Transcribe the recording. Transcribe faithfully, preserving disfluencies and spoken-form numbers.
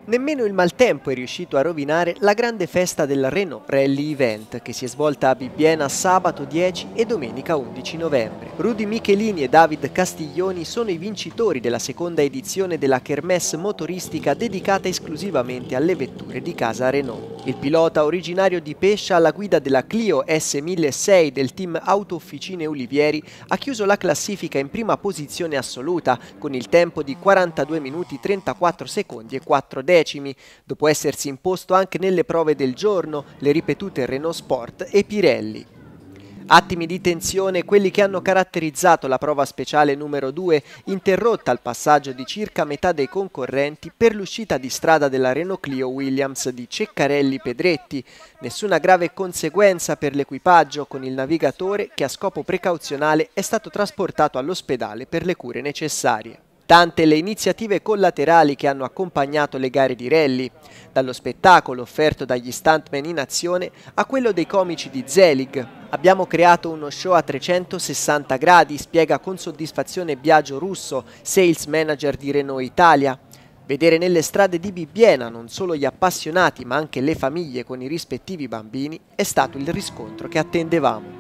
Nemmeno il maltempo è riuscito a rovinare la grande festa del Renault Rally Event che si è svolta a Bibbiena sabato dieci e domenica undici novembre. Rudy Michelini e David Castiglioni sono i vincitori della seconda edizione della kermesse motoristica dedicata esclusivamente alle vetture di casa Renault. Il pilota originario di Pescia alla guida della Clio S milleseicento del team Auto Officine Olivieri ha chiuso la classifica in prima posizione assoluta con il tempo di quarantadue minuti trentaquattro secondi e quattro decimi, dopo essersi imposto anche nelle prove del giorno, le ripetute Renault Sport e Pirelli. Attimi di tensione quelli che hanno caratterizzato la prova speciale numero due, interrotta al passaggio di circa metà dei concorrenti per l'uscita di strada della Renault Clio Williams di Ceccarelli Pedretti. Nessuna grave conseguenza per l'equipaggio, con il navigatore che a scopo precauzionale è stato trasportato all'ospedale per le cure necessarie. Tante le iniziative collaterali che hanno accompagnato le gare di rally, dallo spettacolo offerto dagli stuntman in azione a quello dei comici di Zelig. Abbiamo creato uno show a trecentosessanta gradi, spiega con soddisfazione Biagio Russo, sales manager di Renault Italia. Vedere nelle strade di Bibbiena non solo gli appassionati ma anche le famiglie con i rispettivi bambini è stato il riscontro che attendevamo.